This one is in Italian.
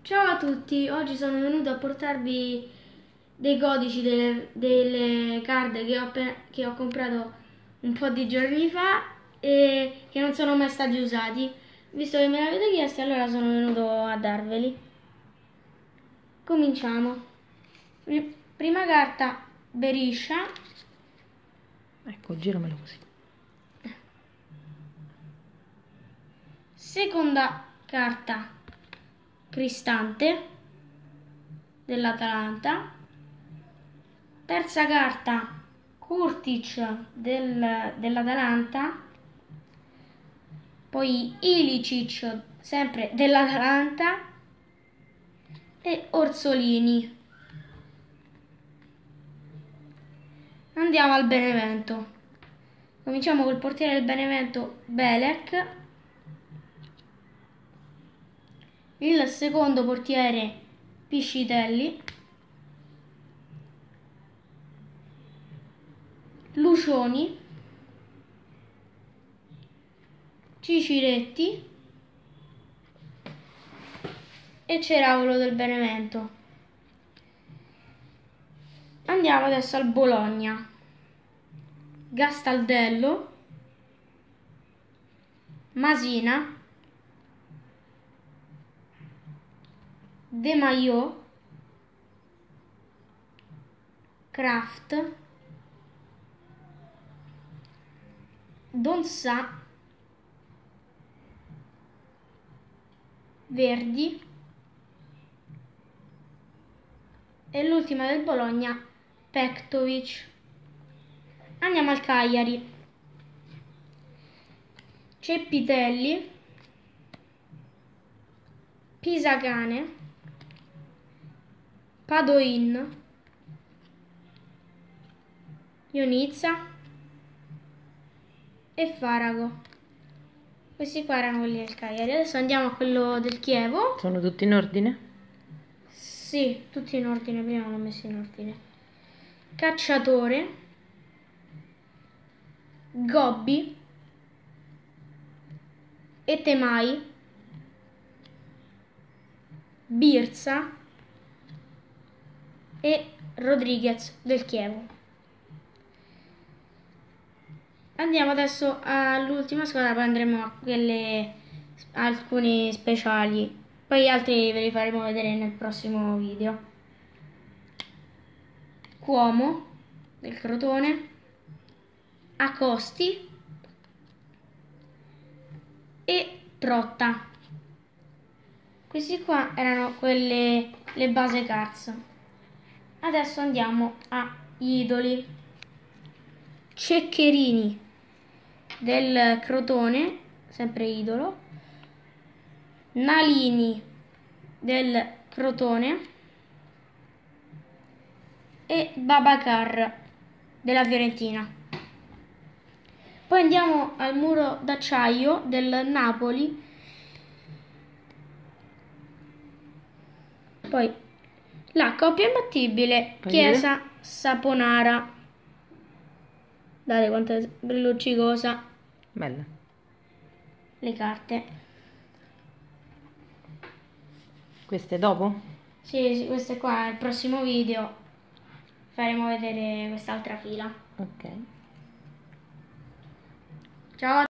Ciao a tutti, oggi sono venuto a portarvi dei codici delle card che ho comprato un po' di giorni fa e che non sono mai stati usati. Visto che me l'avete chiesti, allora sono venuto a darveli. Cominciamo. Prima carta, Berisha. Ecco, giramelo così. Seconda carta, Cristante dell'Atalanta. Terza carta, Kurtic dell'Atalanta. Poi Ilicic, sempre dell'Atalanta. E Orsolini. Andiamo al Benevento. Cominciamo col portiere del Benevento, Belek. Il secondo portiere, Piscitelli. Lucioni. Ciciretti. E Ceravolo del Benevento. Andiamo adesso al Bologna. Gastaldello. Masina. De Maio. Kraft. Donsà. Verdi. E l'ultima del Bologna, Pektovic. Andiamo al Cagliari. Ceppitelli. Pisacane. Padoin. Ionizza e Farago. Questi qua erano quelli del Cagliari. Adesso andiamo a quello del Chievo. Sono tutti in ordine? Sì, tutti in ordine, prima l'ho messo in ordine. Cacciatore. Gobbi. Etemai. Birsa e Rodriguez del Chievo. Andiamo adesso all'ultima squadra, poi andremo a alcuni speciali, poi altri ve li faremo vedere nel prossimo video. Cuomo del Crotone, Acosti e Trotta. Questi qua erano le base cards. Adesso andiamo agli idoli. Ceccherini del Crotone, sempre idolo. Nalini del Crotone e Babacar della Fiorentina. Poi andiamo al muro d'acciaio del Napoli. Poi la coppia imbattibile, Chiesa Saponara. Date quanto è luccicosa. Bella. Le carte. Queste dopo? Sì, questo qua è il prossimo video. Faremo vedere quest'altra fila. Ok. Ciao.